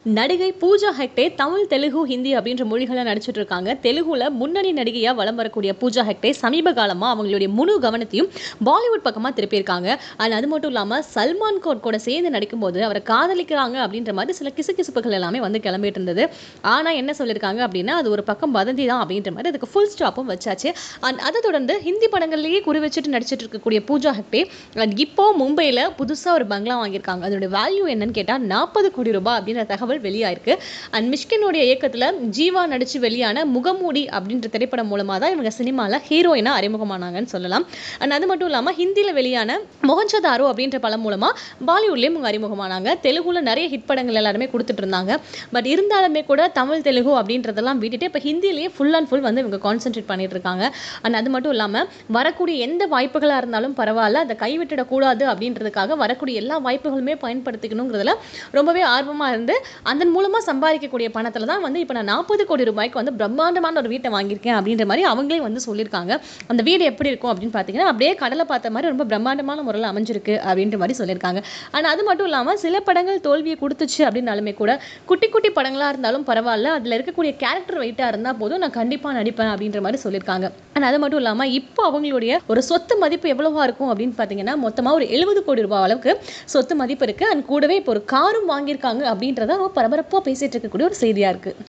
நடிகை பூஜா ஹெக்டே தமிழ், தெலுங்கு, ஹிந்தி அப்படின்ற மொழிகள்ல நடிச்சிட்டு இருக்காங்க. தெலுங்குல முன்னணி நடிகையா வலம் வரக்கூடிய பூஜா ஹெக்டே சமீப காலமா அவங்களுடைய முழு கவனத்தையும் பாலிவுட் பக்கமா திருப்பியிருக்காங்க. அண்ட் அது மட்டும் இல்லாம சல்மான் கான் கூட சேர்ந்து நடிக்கும்போது அவரை காதலிக்கிறாங்க அப்படின்ற மாதிரி சில கிசுகிசுப்புகள் எல்லாமே வந்து கிளம்பிட்டு இருந்தது. ஆனா என்ன சொல்லியிருக்காங்க அப்படின்னா, அது ஒரு பக்கம் வதந்தி தான் அப்படின்ற மாதிரி அதுக்கு ஃபுல் ஸ்டாப்பும் வச்சாச்சு. அண்ட் அதை தொடர்ந்து ஹிந்தி படங்கள்லேயே குறி வச்சுட்டு நடிச்சிட்டு இருக்கக்கூடிய பூஜா ஹெக்டே அண்ட் இப்போ மும்பையில புதுசா ஒரு பங்களா வாங்கியிருக்காங்க. அதோட வேல்யூ என்னன்னு கேட்டா 40 கோடி ரூபாய் அப்படின்ற தகவல் வெளியாயிருக்கு. அண்ட் மிஷ்கினுடைய இயக்கத்துல ஜீவா நடிச்சு வெளியான முகமூடி அப்படின்ற திரைப்படம் மூலமா தான் இவங்க சினிமால ஹீரோயினா அறிமுகமானாங்கன்னு சொல்லலாம். அண்ட் அது மட்டும் இல்லாம ஹிந்தியில வெளியான மோகன்ஜதாரோ அப்படின்ற படம் மூலமா பாலிவுட்லயும் இவங்க அறிமுகமானாங்க. தெலுங்குல நிறைய ஹிட் படங்கள் எல்லாருமே கொடுத்துட்டு இருந்தாங்க. பட் இருந்தாலுமே கூட தமிழ், தெலுங்கு அப்படின்றதெல்லாம் விட்டுட்டு இப்ப ஹிந்திலேயே ஃபுல் அண்ட் ஃபுல் வந்து இவங்க கான்சென்ட்ரேட் பண்ணிட்டு இருக்காங்க. அண்ட் அது மட்டும் இல்லாம வரக்கூடிய எந்த வாய்ப்புகளா இருந்தாலும் பரவாயில்ல, அதை கைவிட்டுடக்கூடாது அப்படின்றதுக்காக வரக்கூடிய எல்லா வாய்ப்புகளுமே பயன்படுத்திக்கணுங்கிறதுல ரொம்பவே ஆர்வமா இருந்து அதன் மூலமா சம்பாதிக்கக்கூடிய பணத்துல தான் வந்து இப்போ நான் 40 கோடி ரூபாய்க்கு வந்து பிரம்மாண்டமான ஒரு வீட்டை வாங்கியிருக்கேன் அப்படின்ற மாதிரி அவங்களே வந்து சொல்லியிருக்காங்க. அந்த வீடு எப்படி இருக்கும் அப்படின்னு பார்த்தீங்கன்னா, அப்படியே கடலை பார்த்த மாதிரி ரொம்ப பிரம்மாண்டமான முறையில் அமைஞ்சிருக்கு அப்படின்ற மாதிரி சொல்லியிருக்காங்க. ஆனால் அது மட்டும் இல்லாமல் சில படங்கள் தோல்வியை கொடுத்துச்சு அப்படின்னாலுமே கூட குட்டி குட்டி படங்களாக இருந்தாலும் பரவாயில்ல, அதில் இருக்கக்கூடிய கேரக்டர் வெயிட்டாக இருந்தால் போதும், நான் கண்டிப்பாக நடிப்பேன் அப்படின்ற மாதிரி சொல்லியிருக்காங்க. ஆனால் அது மட்டும் இல்லாமல் இப்போ அவங்களுடைய ஒரு சொத்து மதிப்பு எவ்வளவா இருக்கும் அப்படின்னு பார்த்தீங்கன்னா, மொத்தமாக ஒரு 70 கோடி ரூபாய் அளவுக்கு சொத்து மதிப்பு இருக்கு. அண்ட் கூடவே இப்போ ஒரு காரும் வாங்கியிருக்காங்க அப்படின்றத பரபரப்பாக பேசிட்டு இருக்கக்கூடிய ஒரு செய்தியா இருக்கு.